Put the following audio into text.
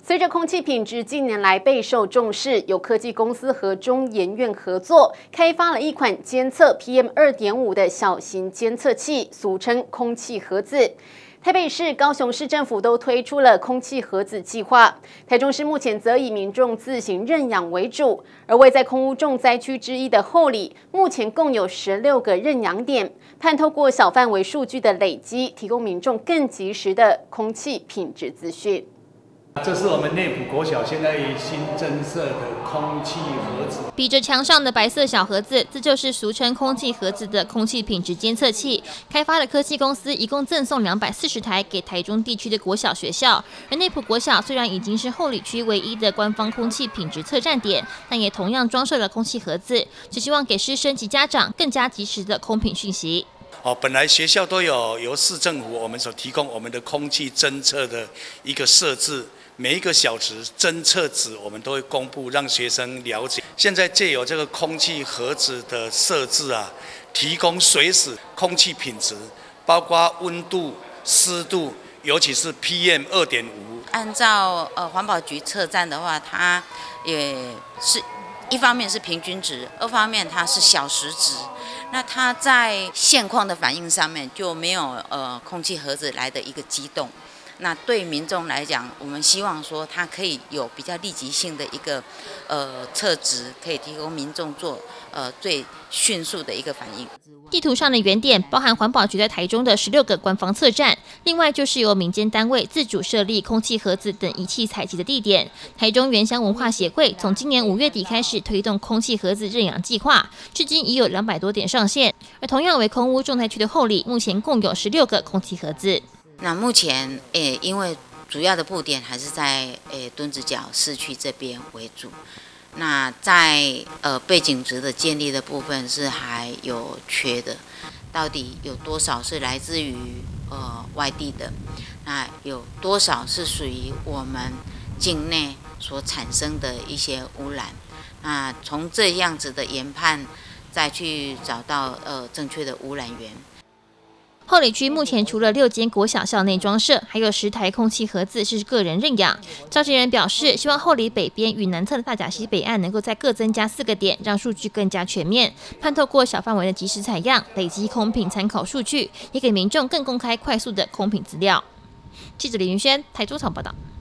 随着空气品质近年来备受重视，有科技公司和中研院合作，开发了一款监测 PM2.5 的小型监测器，俗称空气盒子。台北市、高雄市政府都推出了空气盒子计划，台中市目前则以民众自行认养为主。而位在空污重灾区之一的后里，目前共有16个认养点，盼透过小范围数据的累积，提供民众更及时的空气品质资讯。 这是我们内埔国小现在新增设的空气盒子， 比着墙上的白色小盒子，这就是俗称空气盒子的空气品质监测器。开发的科技公司一共赠送240台给台中地区的国小学校。而内埔国小虽然已经是后里区唯一的官方空气品质测站点，但也同样装设了空气盒子，只希望给师生及家长更加及时的空品讯息。 本来学校都有由市政府我们所提供我们的空气侦测的一个设置。每一个小时侦测值，我们都会公布，让学生了解。现在借由这个空气盒子的设置啊，提供随时空气品质，包括温度、湿度，尤其是 PM2.5。 按照环保局测站的话，它也是一方面是平均值，二方面它是小时值。那它在现况的反应上面就没有空气盒子来的一个激动。那对民众来讲，我们希望说它可以有比较立即性的一个测值，可以提供民众做最迅速的一个反应。 地图上的原点包含环保局在台中的16个官方测站，另外就是由民间单位自主设立空气盒子等仪器采集的地点。台中原乡文化协会从今年5月底开始推动空气盒子认养计划，至今已有200多点上线。而同样为空污重灾区的后里，目前共有16个空气盒子。 那目前因为主要的布点还是在墩子角市区这边为主，那在背景值的建立的部分是还有缺的，到底有多少是来自于外地的，那有多少是属于我们境内所产生的一些污染，那从这样子的研判再去找到正确的污染源。 后里区目前除了6间国小校内装设，还有10台空气盒子是个人认养。召集人表示，希望后里北边与南侧的大甲溪北岸能够再各增加4个点，让数据更加全面。盼透过小范围的即时采样，累积空品参考数据，也给民众更公开、快速的空品资料。记者李云轩，台中场报道。